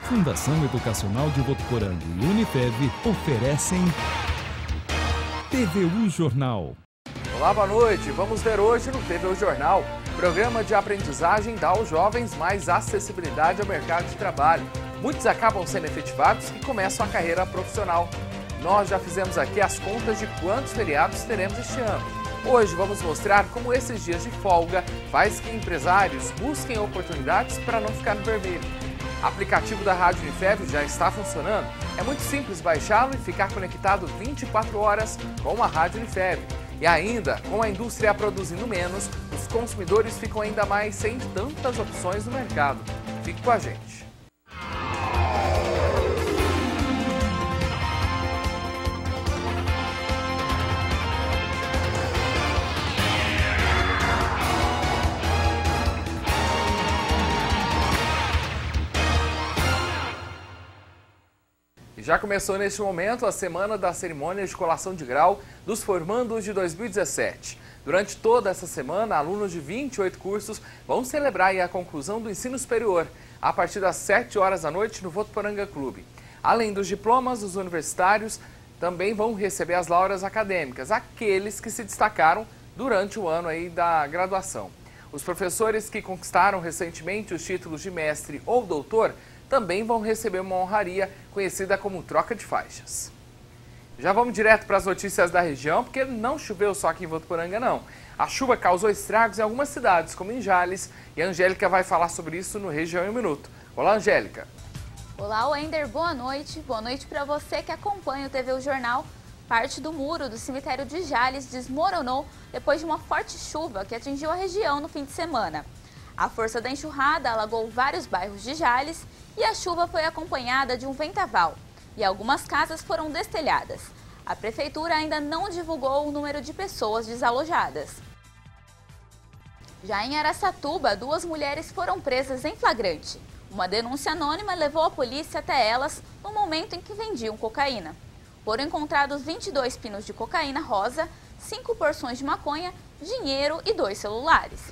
Fundação Educacional de Votuporanga e Unifev oferecem TVU Jornal. Olá, boa noite. Vamos ver hoje no TVU Jornal. Programa de aprendizagem dá aos jovens mais acessibilidade ao mercado de trabalho. Muitos acabam sendo efetivados e começam a carreira profissional. Nós já fizemos aqui as contas de quantos feriados teremos este ano. Hoje vamos mostrar como esses dias de folga faz que empresários busquem oportunidades para não ficar no vermelho. O aplicativo da Rádio Unifev já está funcionando. É muito simples baixá-lo e ficar conectado 24 horas com a Rádio Unifev. E ainda, com a indústria produzindo menos, os consumidores ficam ainda mais sem tantas opções no mercado. Fique com a gente. Já começou neste momento a semana da cerimônia de colação de grau dos formandos de 2017. Durante toda essa semana, alunos de 28 cursos vão celebrar a conclusão do ensino superior, a partir das 7 horas da noite no Votuporanga Clube. Além dos diplomas, os universitários também vão receber as laureas acadêmicas, aqueles que se destacaram durante o ano aí da graduação. Os professores que conquistaram recentemente os títulos de mestre ou doutor também vão receber uma honraria conhecida como troca de faixas. Já vamos direto para as notícias da região, porque não choveu só aqui em Votuporanga, não. A chuva causou estragos em algumas cidades, como em Jales, e a Angélica vai falar sobre isso no Região em um Minuto. Olá, Angélica. Olá, Wender, boa noite. Boa noite para você que acompanha o TVU Jornal. Parte do muro do cemitério de Jales desmoronou depois de uma forte chuva que atingiu a região no fim de semana. A força da enxurrada alagou vários bairros de Jales e a chuva foi acompanhada de um vendaval e algumas casas foram destelhadas. A prefeitura ainda não divulgou o número de pessoas desalojadas. Já em Araçatuba, 2 mulheres foram presas em flagrante. Uma denúncia anônima levou a polícia até elas no momento em que vendiam cocaína. Foram encontrados 22 pinos de cocaína rosa, 5 porções de maconha, dinheiro e 2 celulares.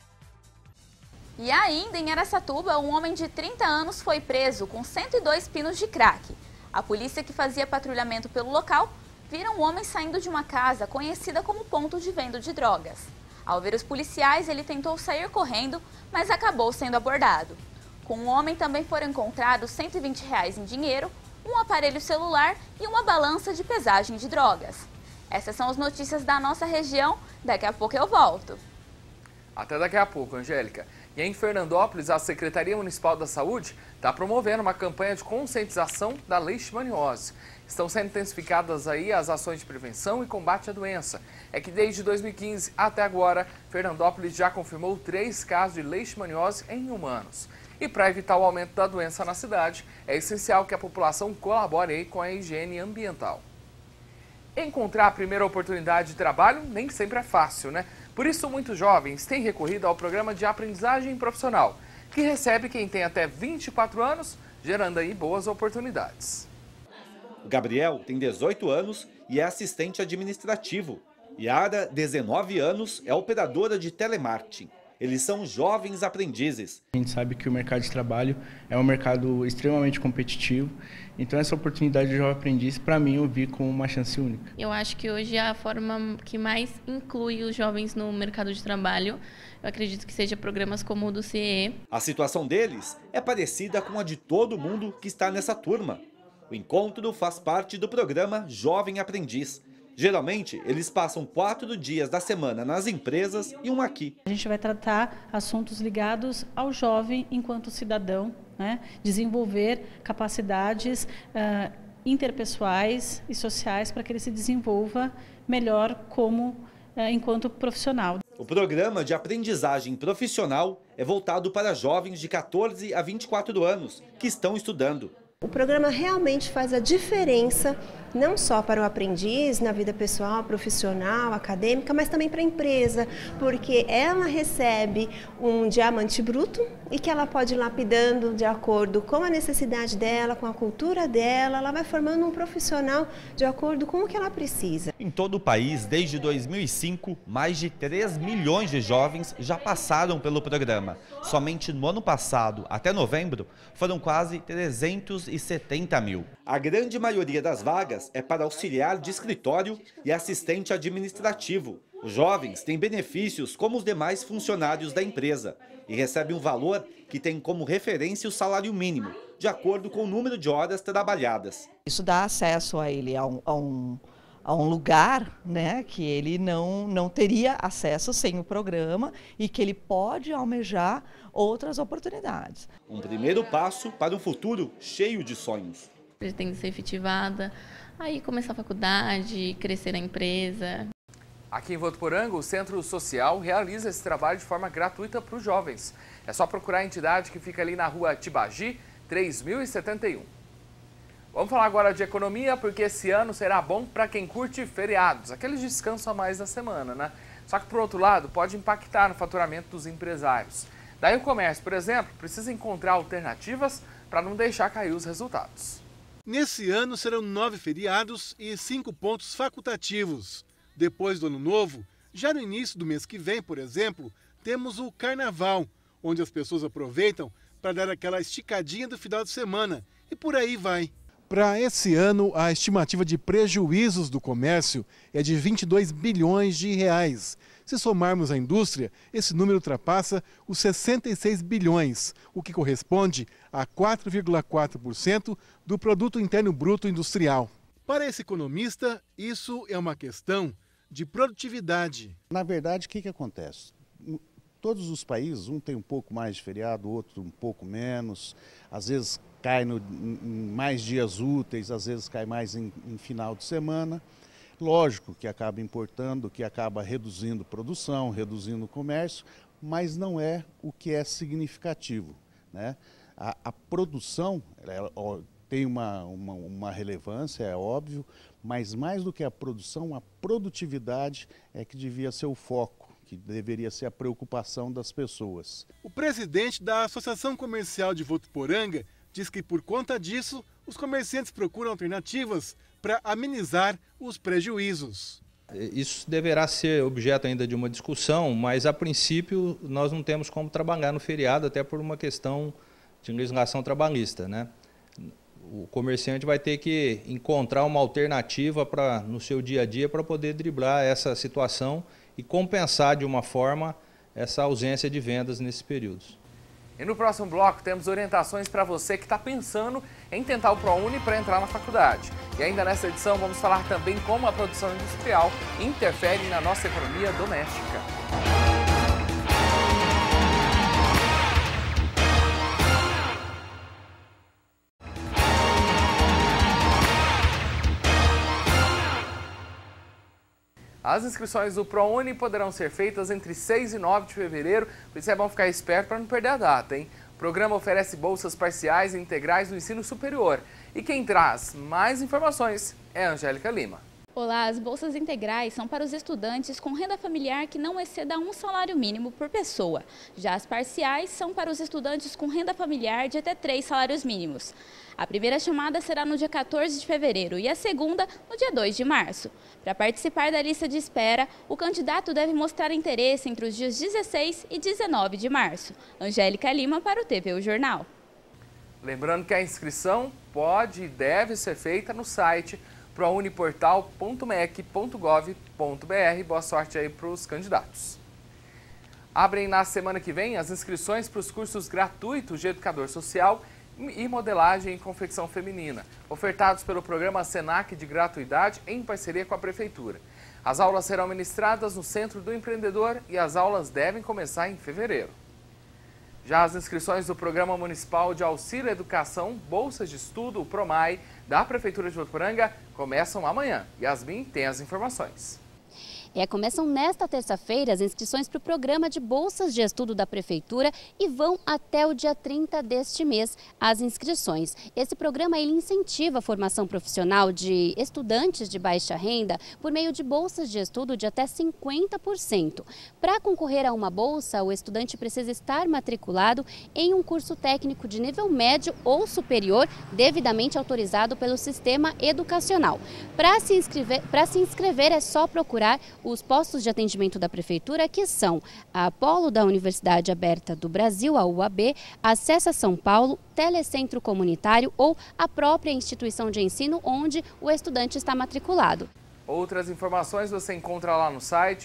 E ainda em Araçatuba, um homem de 30 anos foi preso com 102 pinos de crack. A polícia que fazia patrulhamento pelo local viu um homem saindo de uma casa conhecida como ponto de venda de drogas. Ao ver os policiais, ele tentou sair correndo, mas acabou sendo abordado. Com o homem também foram encontrados R$ 120 em dinheiro, um aparelho celular e uma balança de pesagem de drogas. Essas são as notícias da nossa região. Daqui a pouco eu volto. Até daqui a pouco, Angélica. E em Fernandópolis, a Secretaria Municipal da Saúde está promovendo uma campanha de conscientização da leishmaniose. Estão sendo intensificadas aí as ações de prevenção e combate à doença. É que desde 2015 até agora, Fernandópolis já confirmou 3 casos de leishmaniose em humanos. E para evitar o aumento da doença na cidade, é essencial que a população colabore aí com a higiene ambiental. Encontrar a primeira oportunidade de trabalho nem sempre é fácil, né? Por isso, muitos jovens têm recorrido ao programa de aprendizagem profissional, que recebe quem tem até 24 anos, gerando aí boas oportunidades. Gabriel tem 18 anos e é assistente administrativo. Yara, 19 anos, é operadora de telemarketing. Eles são jovens aprendizes. A gente sabe que o mercado de trabalho é um mercado extremamente competitivo, então essa oportunidade de jovem aprendiz, para mim, eu vi como uma chance única. Eu acho que hoje a forma que mais inclui os jovens no mercado de trabalho, eu acredito que seja programas como o do CEE. A situação deles é parecida com a de todo mundo que está nessa turma. O encontro faz parte do programa Jovem Aprendiz. Geralmente, eles passam 4 dias da semana nas empresas e um aqui. A gente vai tratar assuntos ligados ao jovem enquanto cidadão, né? Desenvolver capacidades interpessoais e sociais para que ele se desenvolva melhor enquanto profissional. O programa de aprendizagem profissional é voltado para jovens de 14 a 24 anos que estão estudando. O programa realmente faz a diferença não só para o aprendiz, na vida pessoal, profissional, acadêmica, mas também para a empresa, porque ela recebe um diamante bruto e que ela pode ir lapidando de acordo com a necessidade dela, com a cultura dela, ela vai formando um profissional de acordo com o que ela precisa. Em todo o país, desde 2005, mais de 3 milhões de jovens já passaram pelo programa. Somente no ano passado, até novembro, foram quase 370 mil. A grande maioria das vagas é para auxiliar de escritório e assistente administrativo. Os jovens têm benefícios como os demais funcionários da empresa e recebem um valor que tem como referência o salário mínimo, de acordo com o número de horas trabalhadas. Isso dá acesso a ele a um lugar, né, que ele não teria acesso sem o programa e que ele pode almejar outras oportunidades. Um primeiro passo para um futuro cheio de sonhos. Pretendo ser efetivada, aí começar a faculdade, crescer na empresa. Aqui em Votuporanga, o Centro Social realiza esse trabalho de forma gratuita para os jovens. É só procurar a entidade que fica ali na rua Tibagi, 3071. Vamos falar agora de economia, porque esse ano será bom para quem curte feriados, aqueles descansos a mais da semana, né? Só que, por outro lado, pode impactar no faturamento dos empresários. Daí o comércio, por exemplo, precisa encontrar alternativas para não deixar cair os resultados. Nesse ano serão 9 feriados e 5 pontos facultativos. Depois do Ano Novo, já no início do mês que vem, por exemplo, temos o Carnaval, onde as pessoas aproveitam para dar aquela esticadinha do final de semana. E por aí vai. Para esse ano, a estimativa de prejuízos do comércio é de 22 bilhões de reais. Se somarmos a indústria, esse número ultrapassa os 66 bilhões, o que corresponde a 4,4% do Produto Interno Bruto Industrial. Para esse economista, isso é uma questão de produtividade. Na verdade, o que acontece? Todos os países, um tem um pouco mais de feriado, outro um pouco menos, às vezes cai em mais dias úteis, às vezes cai mais em final de semana. Lógico que acaba importando, que acaba reduzindo produção, reduzindo o comércio, mas não é o que é significativo, né? A produção ela tem uma relevância, é óbvio, mas mais do que a produção, a produtividade é que devia ser o foco, que deveria ser a preocupação das pessoas. O presidente da Associação Comercial de Votuporanga diz que, por conta disso, os comerciantes procuram alternativas para amenizar os prejuízos. Isso deverá ser objeto ainda de uma discussão, mas a princípio nós não temos como trabalhar no feriado, até por uma questão de legislação trabalhista, né? O comerciante vai ter que encontrar uma alternativa no seu dia a dia para poder driblar essa situação e compensar de uma forma essa ausência de vendas nesses períodos. E no próximo bloco temos orientações para você que está pensando em tentar o ProUni para entrar na faculdade. E ainda nessa edição vamos falar também como a produção industrial interfere na nossa economia doméstica. As inscrições do ProUni poderão ser feitas entre 6 e 9 de fevereiro, por isso é bom ficar esperto para não perder a data, hein? O programa oferece bolsas parciais e integrais do ensino superior. E quem traz mais informações é a Angélica Lima. Olá, as bolsas integrais são para os estudantes com renda familiar que não exceda um salário mínimo por pessoa. Já as parciais são para os estudantes com renda familiar de até 3 salários mínimos. A primeira chamada será no dia 14 de fevereiro e a segunda no dia 2 de março. Para participar da lista de espera, o candidato deve mostrar interesse entre os dias 16 e 19 de março. Angélica Lima para o TV O Jornal. Lembrando que a inscrição pode e deve ser feita no site prouniportal.mec.gov.br. Boa sorte aí para os candidatos. Abrem na semana que vem as inscrições para os cursos gratuitos de educador social e modelagem e confecção feminina, ofertados pelo programa Senac de gratuidade em parceria com a Prefeitura. As aulas serão ministradas no Centro do Empreendedor e as aulas devem começar em fevereiro. Já as inscrições do Programa Municipal de Auxílio à Educação, Bolsas de Estudo, o PROMAE, da Prefeitura de Votuporanga, começam amanhã. Yasmin tem as informações. Começam nesta terça-feira as inscrições para o programa de bolsas de estudo da Prefeitura e vão até o dia 30 deste mês as inscrições. Esse programa ele incentiva a formação profissional de estudantes de baixa renda por meio de bolsas de estudo de até 50%. Para concorrer a uma bolsa, o estudante precisa estar matriculado em um curso técnico de nível médio ou superior, devidamente autorizado pelo sistema educacional. Para se inscrever é só procurar os postos de atendimento da Prefeitura, que são a Polo da Universidade Aberta do Brasil, a UAB, Acessa São Paulo, Telecentro Comunitário ou a própria instituição de ensino onde o estudante está matriculado. Outras informações você encontra lá no site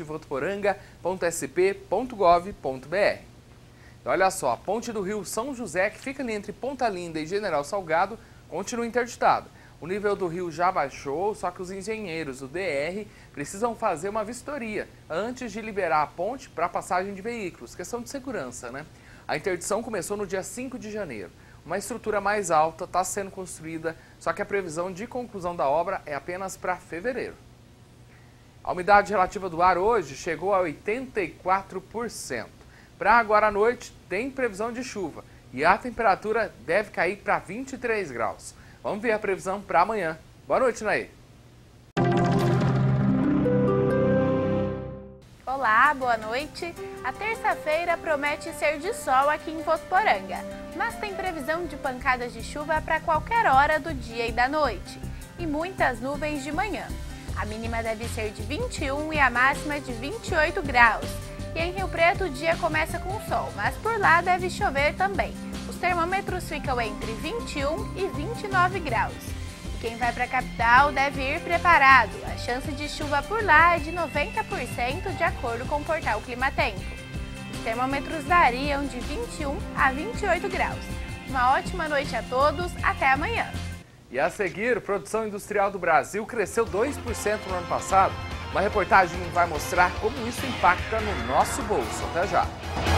votuporanga.sp.gov.br. Olha só, a ponte do rio São José, que fica ali entre Ponta Linda e General Salgado, continua interditada. O nível do rio já baixou, só que os engenheiros do DR precisam fazer uma vistoria antes de liberar a ponte para passagem de veículos, questão de segurança, né? A interdição começou no dia 5 de janeiro. Uma estrutura mais alta está sendo construída, só que a previsão de conclusão da obra é apenas para fevereiro. A umidade relativa do ar hoje chegou a 84%. Para agora à noite, tem previsão de chuva e a temperatura deve cair para 23 graus. Vamos ver a previsão para amanhã. Boa noite, Nair. Olá, boa noite. A terça-feira promete ser de sol aqui em Votuporanga, mas tem previsão de pancadas de chuva para qualquer hora do dia e da noite e muitas nuvens de manhã. A mínima deve ser de 21 e a máxima de 28 graus. E em Rio Preto o dia começa com sol, mas por lá deve chover também. Os termômetros ficam entre 21 e 29 graus. E quem vai para a capital deve ir preparado. A chance de chuva por lá é de 90% de acordo com o portal Climatempo. Os termômetros variam de 21 a 28 graus. Uma ótima noite a todos, até amanhã. E a seguir, produção industrial do Brasil cresceu 2% no ano passado. Uma reportagem vai mostrar como isso impacta no nosso bolso. Até já!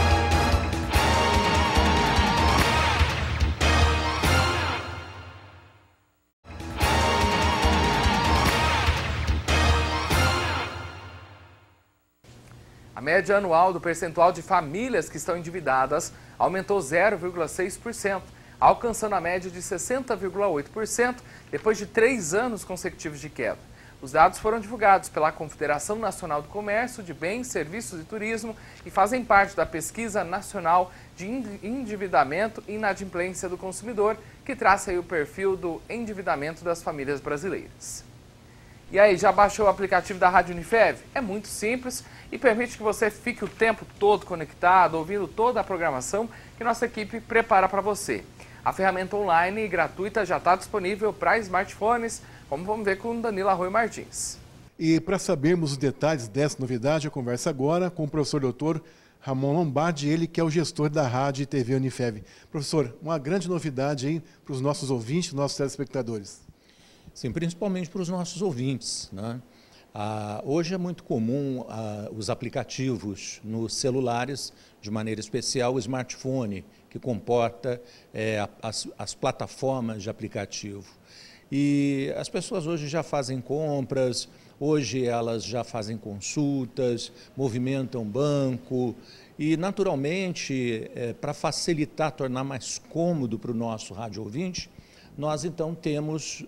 A média anual do percentual de famílias que estão endividadas aumentou 0,6%, alcançando a média de 60,8% depois de 3 anos consecutivos de queda. Os dados foram divulgados pela Confederação Nacional do Comércio de Bens, Serviços e Turismo e fazem parte da Pesquisa Nacional de Endividamento e Inadimplência do Consumidor, que traça aí o perfil do endividamento das famílias brasileiras. E aí, já baixou o aplicativo da Rádio Unifev? É muito simples e permite que você fique o tempo todo conectado, ouvindo toda a programação que nossa equipe prepara para você. A ferramenta online e gratuita já está disponível para smartphones, como vamos ver com Danilo Arroio Martins. E para sabermos os detalhes dessa novidade, eu converso agora com o professor doutor Ramon Lombardi, ele que é o gestor da Rádio e TV Unifev. Professor, uma grande novidade aí para os nossos ouvintes, nossos telespectadores. Sim, principalmente para os nossos ouvintes, né? Hoje é muito comum os aplicativos nos celulares, de maneira especial o smartphone, que comporta as plataformas de aplicativo. E as pessoas hoje já fazem compras, hoje elas já fazem consultas, movimentam banco e, naturalmente, para facilitar, tornar mais cômodo para o nosso rádio ouvinte, nós então temos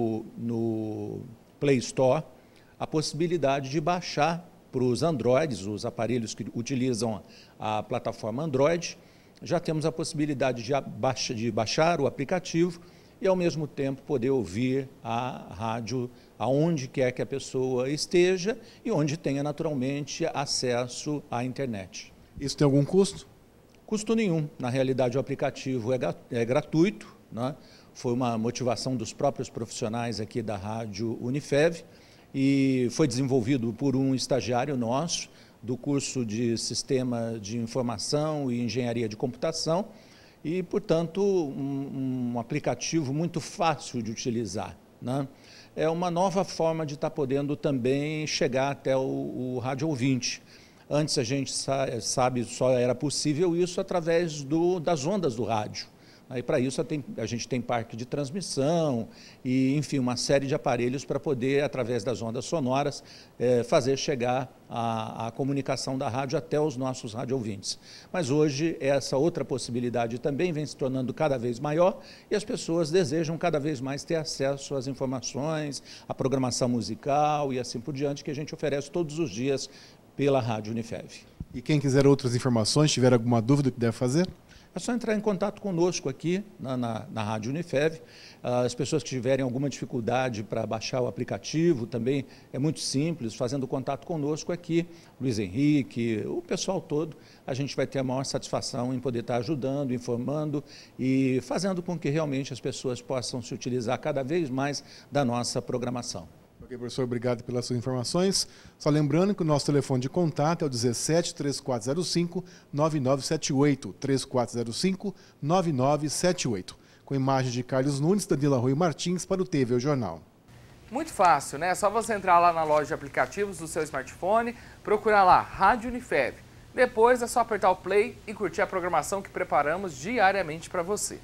no Play Store a possibilidade de baixar para os Androids, os aparelhos que utilizam a plataforma Android, já temos a possibilidade de baixar o aplicativo e, ao mesmo tempo, poder ouvir a rádio aonde quer que a pessoa esteja e onde tenha, naturalmente, acesso à internet. Isso tem algum custo? Custo nenhum. Na realidade, o aplicativo é gratuito, né? Foi uma motivação dos próprios profissionais aqui da Rádio Unifev e foi desenvolvido por um estagiário nosso do curso de Sistema de Informação e Engenharia de Computação e, portanto, um aplicativo muito fácil de utilizar, né? É uma nova forma de estar podendo também chegar até o rádio ouvinte. Antes a gente sabe, só era possível isso através das ondas do rádio. Aí, para isso, a gente tem parque de transmissão e, enfim, uma série de aparelhos para poder, através das ondas sonoras, fazer chegar a comunicação da rádio até os nossos radioouvintes. Mas hoje, essa outra possibilidade também vem se tornando cada vez maior e as pessoas desejam cada vez mais ter acesso às informações, à programação musical e assim por diante, que a gente oferece todos os dias pela Rádio Unifev. E quem quiser outras informações, tiver alguma dúvida, o que deve fazer? É só entrar em contato conosco aqui na Rádio Unifev. As pessoas que tiverem alguma dificuldade para baixar o aplicativo também é muito simples, fazendo contato conosco aqui, Luiz Henrique, o pessoal todo, a gente vai ter a maior satisfação em poder estar ajudando, informando e fazendo com que realmente as pessoas possam se utilizar cada vez mais da nossa programação. Ok, professor, obrigado pelas suas informações. Só lembrando que o nosso telefone de contato é o 17 3405 9978, 3405 9978, com imagem de Carlos Nunes, Danilo Arroio Martins para o TV O Jornal. Muito fácil, né? É só você entrar lá na loja de aplicativos do seu smartphone, procurar lá Rádio Unifev. Depois é só apertar o play e curtir a programação que preparamos diariamente para você.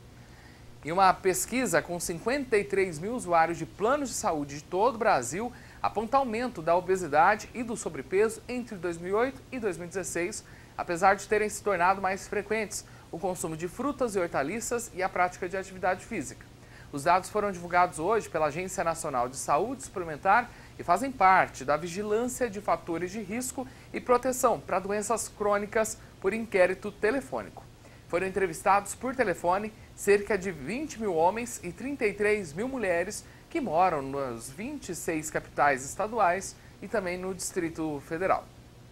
Em uma pesquisa com 53 mil usuários de planos de saúde de todo o Brasil, aponta aumento da obesidade e do sobrepeso entre 2008 e 2016, apesar de terem se tornado mais frequentes o consumo de frutas e hortaliças e a prática de atividade física. Os dados foram divulgados hoje pela Agência Nacional de Saúde Suplementar e fazem parte da vigilância de fatores de risco e proteção para doenças crônicas por inquérito telefônico. Foram entrevistados por telefone cerca de 20 mil homens e 33 mil mulheres que moram nas 26 capitais estaduais e também no Distrito Federal.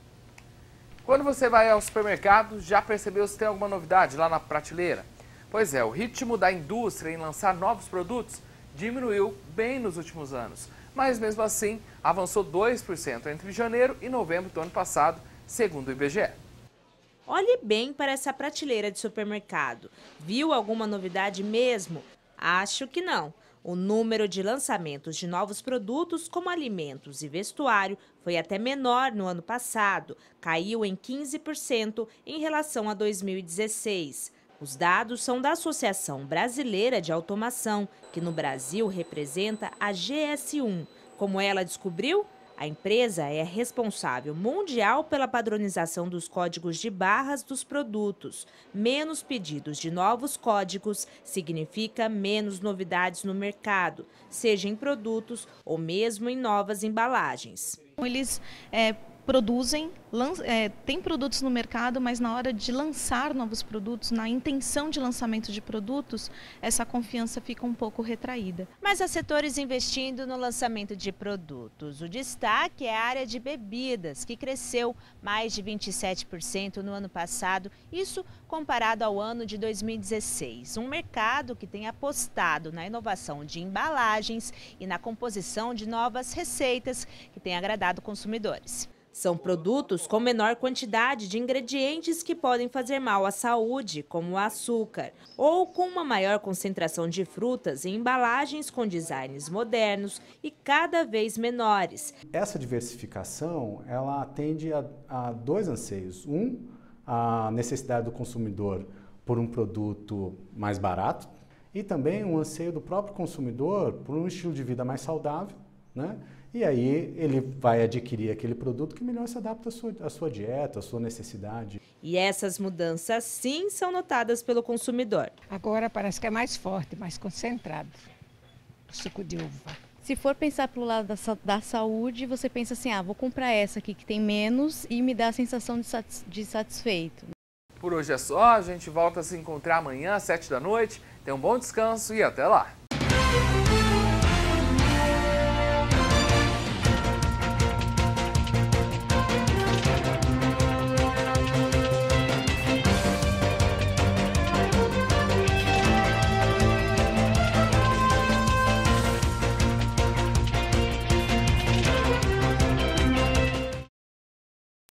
Quando você vai ao supermercado, já percebeu se tem alguma novidade lá na prateleira? Pois é, o ritmo da indústria em lançar novos produtos diminuiu bem nos últimos anos, mas mesmo assim avançou 2% entre janeiro e novembro do ano passado, segundo o IBGE. Olhe bem para essa prateleira de supermercado. Viu alguma novidade mesmo? Acho que não. O número de lançamentos de novos produtos, como alimentos e vestuário, foi até menor no ano passado. Caiu em 15% em relação a 2016. Os dados são da Associação Brasileira de Automação, que no Brasil representa a GS1. Como ela descobriu? A empresa é responsável mundial pela padronização dos códigos de barras dos produtos. Menos pedidos de novos códigos significa menos novidades no mercado, seja em produtos ou mesmo em novas embalagens. Eles produzem, tem produtos no mercado, mas na hora de lançar novos produtos, na intenção de lançamento de produtos, essa confiança fica um pouco retraída. Mas há setores investindo no lançamento de produtos. O destaque é a área de bebidas, que cresceu mais de 27% no ano passado, isso comparado ao ano de 2016. Um mercado que tem apostado na inovação de embalagens e na composição de novas receitas que tem agradado consumidores. São produtos com menor quantidade de ingredientes que podem fazer mal à saúde, como o açúcar, ou com uma maior concentração de frutas em embalagens com designs modernos e cada vez menores. Essa diversificação, ela atende a dois anseios. A necessidade do consumidor por um produto mais barato e também um anseio do próprio consumidor por um estilo de vida mais saudável, né? E aí ele vai adquirir aquele produto que melhor se adapta à sua dieta, à sua necessidade. E essas mudanças sim são notadas pelo consumidor. Agora parece que é mais forte, mais concentrado, o suco de uva. Se for pensar pelo lado da saúde, você pensa assim, vou comprar essa aqui que tem menos e me dá a sensação de satisfeito. Por hoje é só, a gente volta a se encontrar amanhã às 7 da noite. Tenha um bom descanso e até lá!